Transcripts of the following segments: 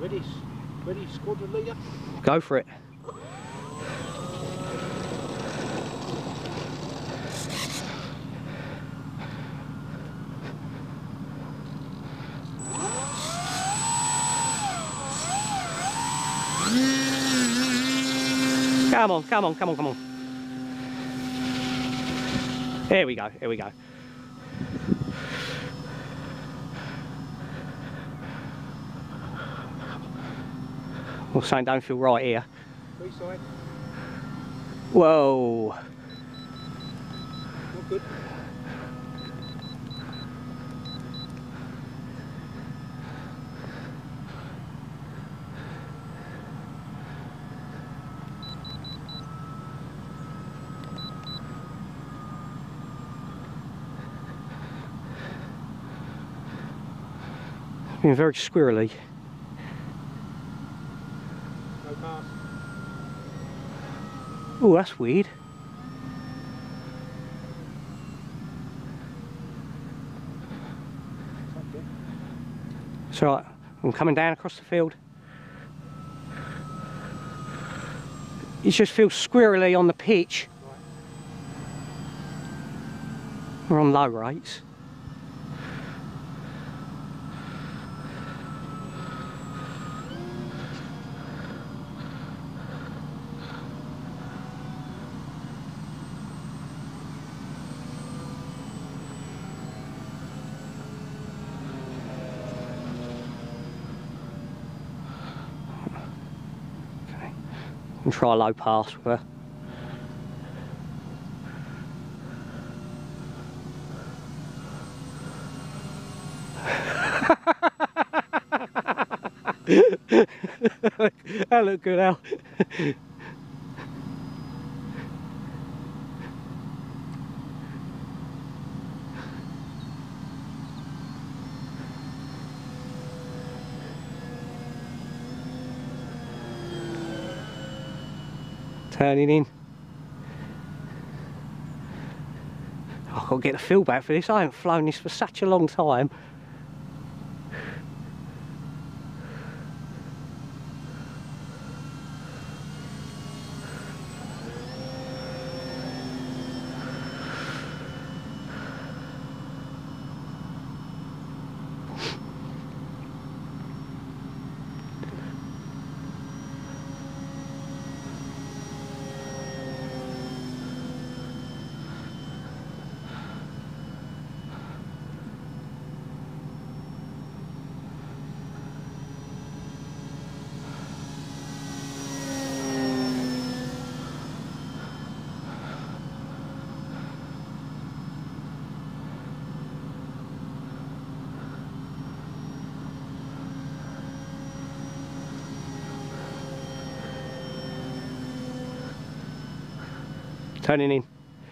Ready, squadron leader? Go for it. Come on, come on, come on, come on. Here we go, here we go. Well, something don't feel right here. Free side. Whoa. Not good. Been very squirrely. No pass. Oh, that's weird. It's alright, I'm coming down across the field. It just feels squirrely on the pitch. Right. We're on low rates. And try a low pass with her. That looked good, Al. Turning in. I've got to get the feel back for this. I haven't flown this for such a long time. Turning in.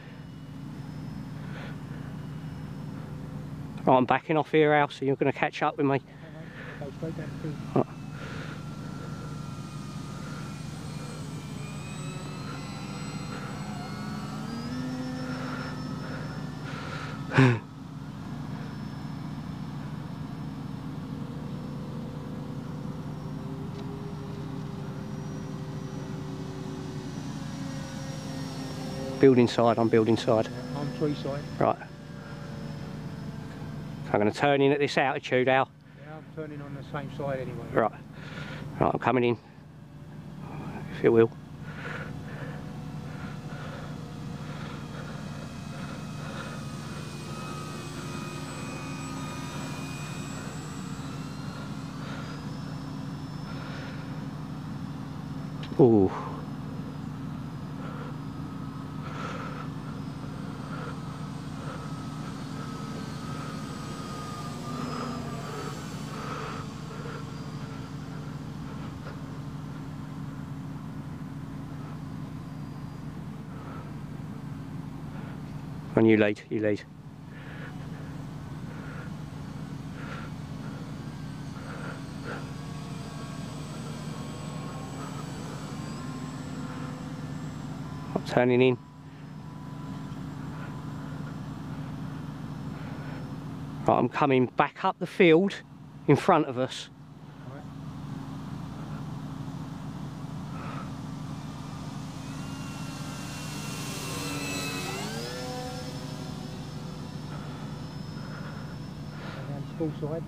Right, I'm backing off here, Al, so you're going to catch up with me. Go straight down the field. Building side, I'm building side. Yeah, on tree side. Right. I'm going to turn in at this altitude, Al. Yeah, I'm turning on the same side anyway. Right. Right, I'm coming in. If it will. Ooh. On you lead, you lead. I'm turning in. Right, I'm coming back up the field in front of us. Right. Full side.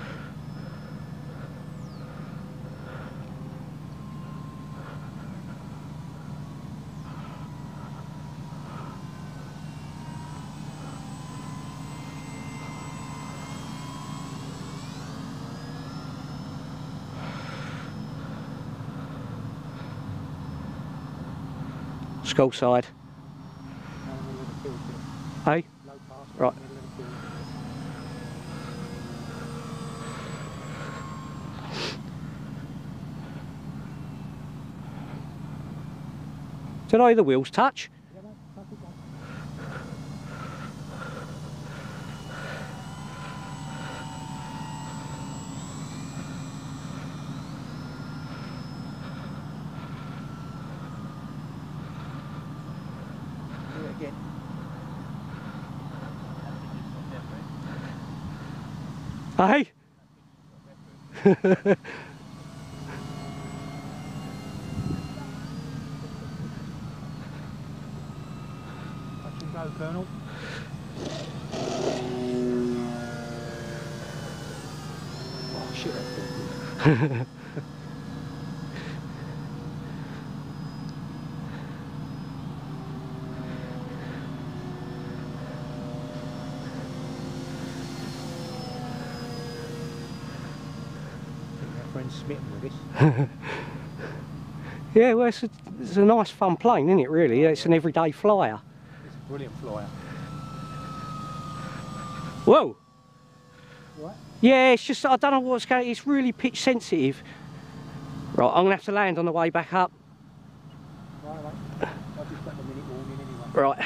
Skull side. Now in the middle of the field bit. Hey? Low pass. Right. In the middle of the field. Did either the wheels touch? Yeah, mate. Touch it, mate. Do it again. Hey? Touch and go, Colonel. Oh shit, that feels good. I think my friend's smitten with this. Yeah, well, it's a nice fun plane, isn't it, really? It's an everyday flyer. It's a brilliant flyer. Whoa! What? Yeah, it's just, I don't know what's going on. It's really pitch sensitive. Right, I'm going to have to land on the way back up. Right, mate. I've just got the minute warning anyway. Right.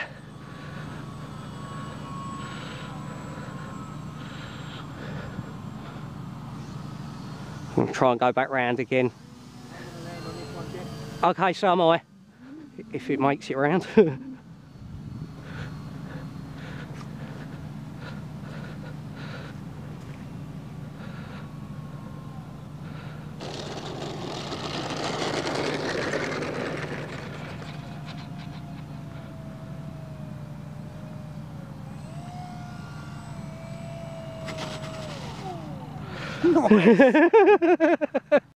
I'm going to try and go back round again. I'm going to land on this one, Jeff. Okay, so am I. If it makes it round. Nice.